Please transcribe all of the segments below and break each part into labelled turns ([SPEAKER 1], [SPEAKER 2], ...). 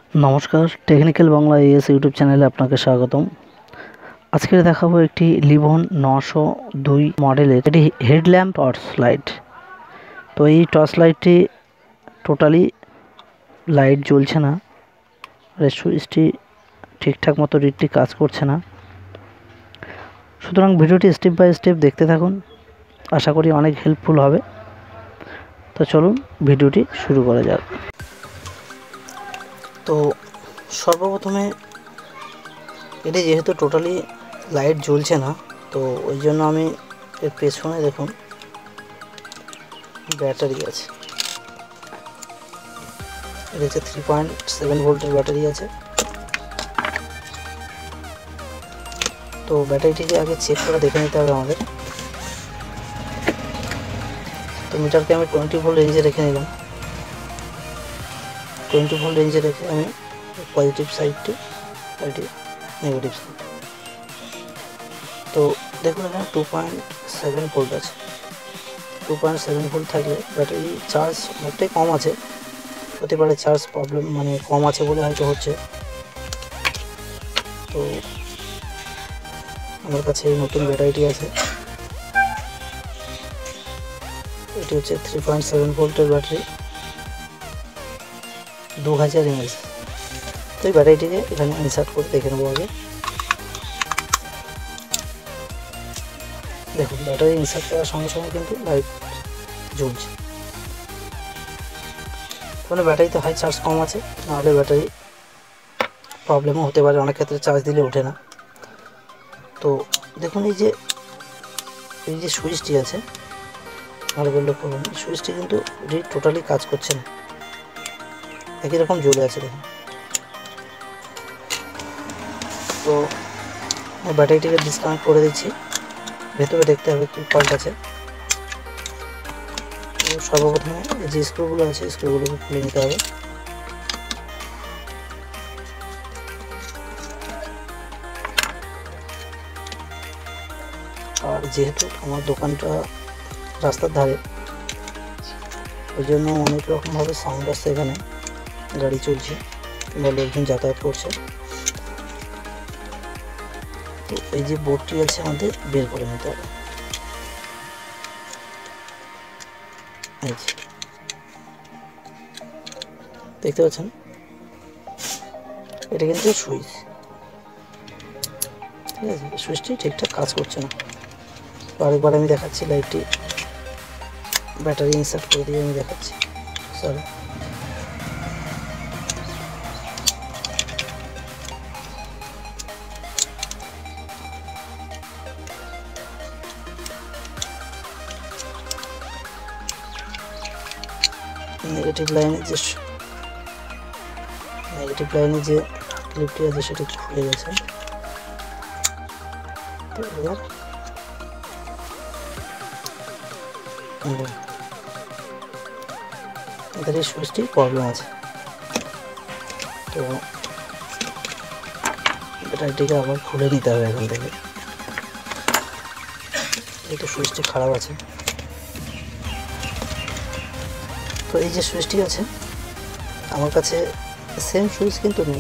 [SPEAKER 1] নমস্কার, technical Bangla as YouTube চ্যানেলে আপনাকে স্বাগতম। আজকে দেখাবো একটি লিভন 902 মডেলের এটি হেডল্যাম্প টর্চ লাইট। তো এই টর্চ লাইটটি টোটালি লাইট জ্বলছে না, সুইচটি ঠিকঠাক মতো রিডটি কাজ করছে না। সুতরাং ভিডিওটি স্টেপ বাই স্টেপ দেখতে থাকুন, আশা করি অনেক হেল্পফুল হবে। তো চলুন ভিডিওটি শুরু করা যাক। তো সর্বপ্রথমে এটি যেহেতু টোটালি লাইট জ্বলছে না, তো ওই জন্য আমি এর পেছনে দেখুন ব্যাটারি আছে। এটা হচ্ছে 3.7 ভোল্টের ব্যাটারি আছে। তো ব্যাটারিটিকে আগে চেক করে দেখে নিতে হবে আমাদের। তো মিটারকে আমি 20 ভোল্ট রেঞ্জে রেখে নিলাম। 20 ভোল্ট রেঞ্জে রেখে আমি পজিটিভ সাইডটি এটি নেগেটিভ সাইড। তো দেখুন এখানে 2.7 ভোল্ট আছে। 2.7 ভোল্ট থাকলে ব্যাটারি চার্জ অনেকটাই কম আছে, হতে পারে চার্জ প্রবলেম, মানে কম আছে বলে হয়তো হচ্ছে। তো আমার কাছে এই নতুন ব্যাটারিটি আছে, এটি হচ্ছে 3.7 ভোল্টের ব্যাটারি, 2000 mAh। তো এই ব্যাটারিটিকে এখানে ইনসার্ট করে দেখে নেবো আগে। দেখুন ব্যাটারি ইনসার্ট করার সঙ্গে সঙ্গে কিন্তু লাইট জ্বলছে, মানে ব্যাটারিতে হাই চার্জ কম আছে, নাহলে ব্যাটারি প্রবলেমও হতে পারে, অনেক ক্ষেত্রে চার্জ দিলে ওঠে না। তো দেখুন এই যে সুইচটি আছে, ভালো করে লক্ষ্য করুন, সুইচটি কিন্তু টোটালি কাজ করছে না, একই রকম জ্বলে আছে দেখুন। তো ব্যাটারিটিকে ডিসকানেক্ট করে দিচ্ছি, ভেতরে দেখতে হবে কি ফল্ট আছে। সর্বপ্রথমে যে স্ক্রুগুলো আছে স্ক্রুগুলোকে খুলে নিতে হবে। আর যেহেতু আমার দোকানটা রাস্তার ধারে, ওই জন্য অনেক রকমভাবে সাউন্ড আসছে, এখানে গাড়ি চলছে বা লোকজন যাতায়াত করছে। তো এই যে বোর্ডটি আছে আমাদের বের করে নিতে হবে। দেখতে পাচ্ছেন এটা কিন্তু সুইচ, ঠিক আছে, সুইচটি ঠিকঠাক কাজ করছে না। আরেকবার আমি দেখাচ্ছি, লাইটটি ব্যাটারি ইনসার্ট করে দিয়ে আমি দেখাচ্ছি। সরি, নেগেটিভ লাইনে যে ক্লিপটি আছে সেটি খুলে গেছে। তো এবার এদের এই সুইচটি প্রবলেম আছে। তো ব্যাটারিটিকে আবার খুলে নিতে হবে এখান থেকে, এটা সুইচটি খারাপ আছে। তো এই যে সুইচটি আছে আমার কাছে, সেম সুইচ কিন্তু নেই,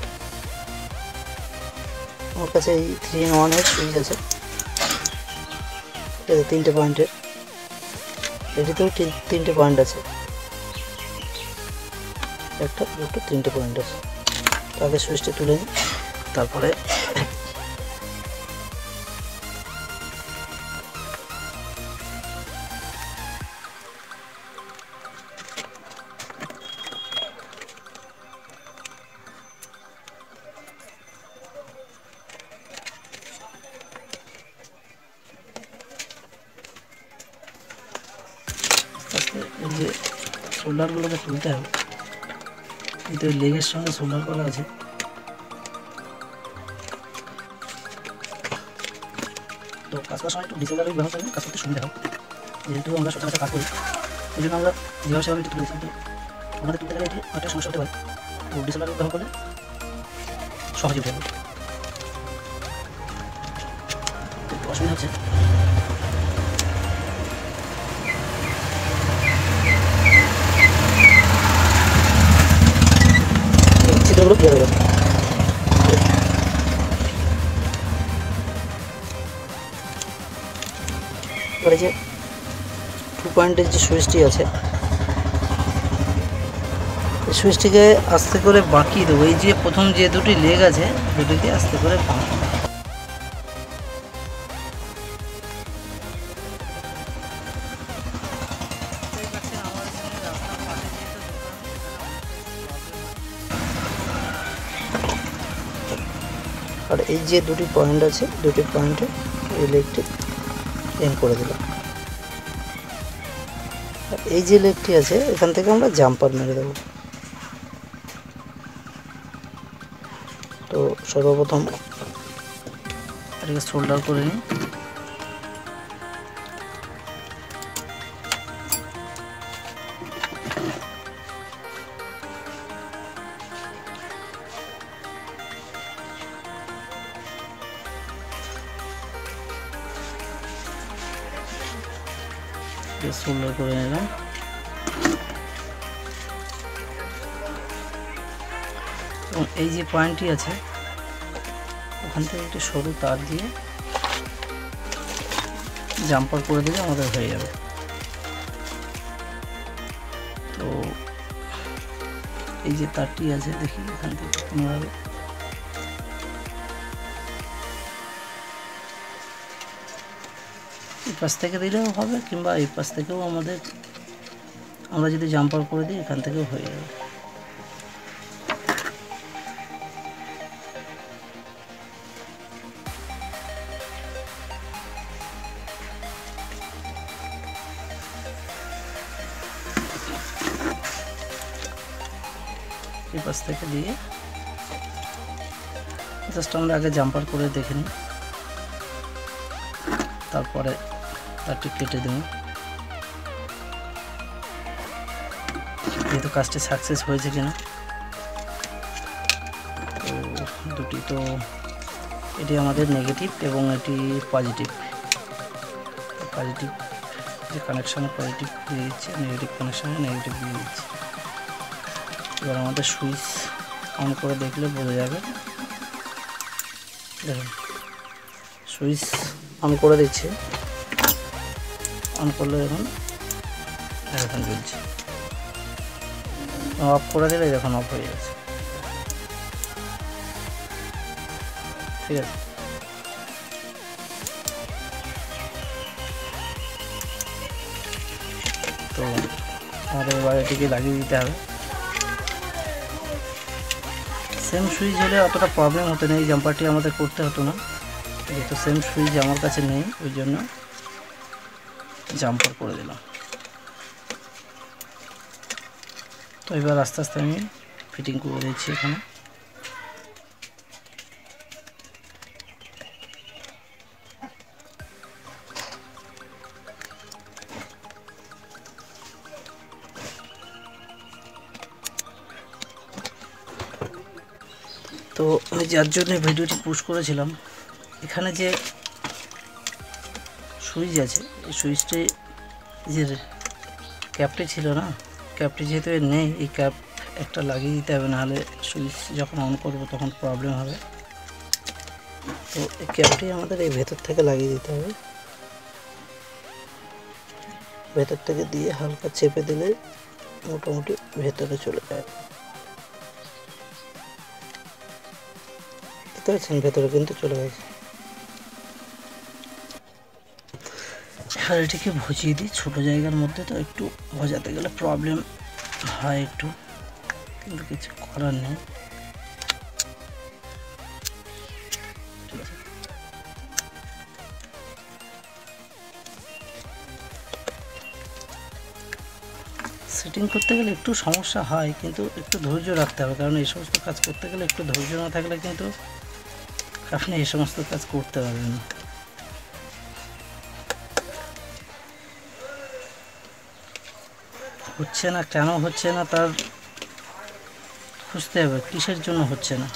[SPEAKER 1] আমার কাছে এই 3-in-1 এর সুইচ আছে, এটা 3টে পয়েন্টের, এটিতেও 3টে পয়েন্ট আছে, একটা দুটো 3টে পয়েন্ট আছে। তাদের সুইচটি তুলে নিই, তারপরে এই যে শোল্ডারগুলোকে তুলতে হবে, কিন্তু এই লেগের সঙ্গে শোল্ডার করা আছে। তো কাজ করার সময় একটু ডিসেবল ব্যবহার করলে কাজ করতে সুবিধা হয়, যেহেতু আমরা সচরাচর কাজ করি, এই জন্য আমরা যেভাবে সেভাবে তুলে দিচ্ছি। কিন্তু আমাদের তুলতে গেলে এটি অনেকটা সমস্যা হতে পারে, তো ডিসেবল ব্যবহার করলে সহজে উঠে যাবে। অসুবিধা হচ্ছে বাটনগুলো বের হয়ে যাবে। এবারে যে 2 পয়েন্টের যে সুইচটি আছে, এই সুইচটিকে আস্তে করে বাঁকিয়ে দেবো। এই যে প্রথম যে দুটি লেগ আছে দুটিকে আস্তে করে বাঁকিয়ে দেবো। আর এই যে দুটি পয়েন্ট আছে, দুটি পয়েন্টে এই লেগটি এম করে দিলাম। আর এই যে লেগটি আছে এখান থেকে আমরা জাম্পার মেরে দেবো। তো সর্বপ্রথম এটাকে সোল্ডার করে নিই। সোল্ডার করে নিলাম। এবং এই যে পয়েন্টটি আছে ওখান থেকে একটি সরু তার দিয়ে জাম্পার করে দিলে আমাদের হয়ে যাবে। তো এই যে তারটি আছে দেখি এখান থেকে কোনোভাবে এই পাশ থেকে দিলেও হবে, কিংবা এই পাশ থেকেও আমরা যদি জাম্পার করে দিই এখান থেকেও হয়ে যাবে। এই পাশ থেকে দিয়ে জাস্ট আমরা আগে জাম্পার করে দেখে নিই, তারপরে তারটি কেটে দেব। যেহেতু কাজটি সাকসেস হয়েছে কিনা, তো দুটি তো এটি আমাদের নেগেটিভ এবং এটি পজিটিভ। পজিটিভ যে কানেকশানে পজিটিভ দিয়ে দিচ্ছে, নেগেটিভ কানেকশানে নেগেটিভ দিয়ে দিচ্ছে। এবার আমাদের সুইচ অন করে দেখলে বোঝা যাবে। দেখুন সুইচ অন করে দিচ্ছে, অন করলে দেখুন এখন জ্বলছে। অফ করে দিলে দেখুন অফ হয়ে যাচ্ছে। ঠিক আছে, তো আমাদের এবার এটিকে লাগিয়ে দিতে হবে। সেম সুইচ হলে অতটা প্রবলেম হতো না, এই জাম্পারটি আমাদের করতে হতো না। যেহেতু সেম সুইচ আমার কাছে নেই ওই জন্য জাম্পার করে দিলাম। তো এবার আস্তে আস্তে আমি ফিটিং করে দিচ্ছি এখানে। তো আমি যার জন্য ভিডিওটি পোস্ট করেছিলাম, এখানে যে সুইচ আছে এই সুইচটি যে ক্যাপটি ছিল না, ক্যাপটি যেহেতু এর নেই, এই ক্যাপ একটা লাগিয়ে দিতে হবে, নাহলে সুইচ যখন অন করব তখন প্রবলেম হবে। তো এই ক্যাপটি আমাদের এই ভেতর থেকে লাগিয়ে দিতে হবে। ভেতর থেকে দিয়ে হালকা চেপে দিলে মোটামুটি ভেতরে চলে যায়। দেখতে পাচ্ছেন ভেতরে কিন্তু চলে গেছে। আর এটিকে ভজিয়ে দিই, ছোটো জায়গার মধ্যে তো একটু ভজাতে গেলে প্রবলেম হয় একটু, কিন্তু কিছু করার নেই। সেটিং করতে গেলে একটু সমস্যা হয়, কিন্তু একটু ধৈর্য রাখতে হবে, কারণ এই সমস্ত কাজ করতে গেলে একটু ধৈর্য না থাকলে কিন্তু আপনি এই সমস্ত কাজ করতে পারবেন না। হচ্ছে না কেন হচ্ছে না তার খুঁজতে হবে, কিসের জন্য হচ্ছে না।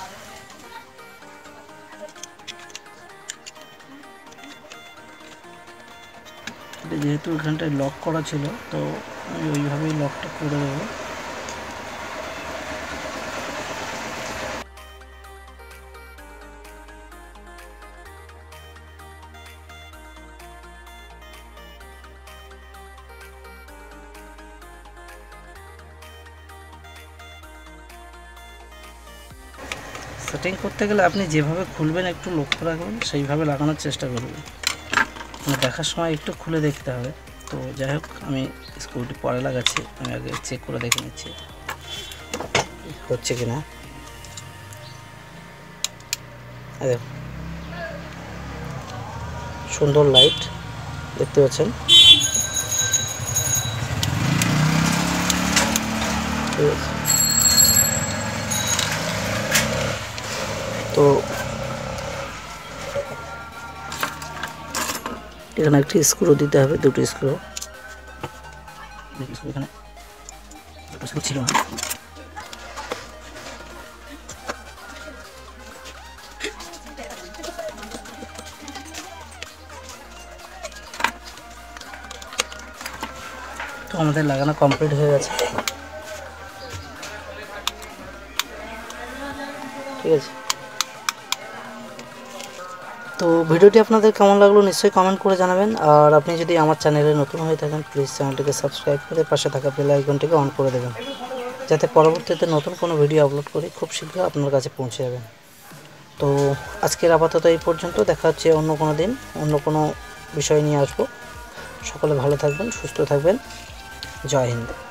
[SPEAKER 1] যেহেতু এখানটায় লক করা ছিল তো আমি ওইভাবেই লকটা করে দেবো। সেটিং করতে গেলে আপনি যেভাবে খুলবেন একটু লক্ষ্য রাখবেন, সেইভাবে লাগানোর চেষ্টা করবেন। মানে দেখার সময় একটু খুলে দেখতে হবে। তো যাই হোক, আমি স্ক্রুটি পরে লাগাচ্ছি, আমি আগে চেক করে দেখে নিচ্ছি হচ্ছে কিনা। দেখুন সুন্দর লাইট দেখতে পাচ্ছেন। ঠিক আছে, তো এখানে একটি স্ক্রু দিতে হবে, দুটো স্ক্রু। এখানে দুটো স্ক্রু ছিল না। তো আমাদের লাগানো কমপ্লিট হয়ে গেছে। ঠিক আছে, তো ভিডিওটি আপনাদের কেমন লাগলো নিশ্চয়ই কমেন্ট করে জানাবেন। আর আপনি যদি আমার চ্যানেলে নতুন হয়ে থাকেন প্লিজ চ্যানেলটিকে সাবস্ক্রাইব করে পাশে থাকা বেল আইকনটিকে অন করে দেবেন, যাতে পরবর্তীতে নতুন কোনো ভিডিও আপলোড করি খুব শীঘ্র আপনার কাছে পৌঁছে যাবেন। তো আজকের আপাতত এই পর্যন্ত, দেখা হচ্ছে অন্য কোনো দিন অন্য কোনো বিষয় নিয়ে আসবো। সকলে ভালো থাকবেন, সুস্থ থাকবেন। জয় হিন্দ।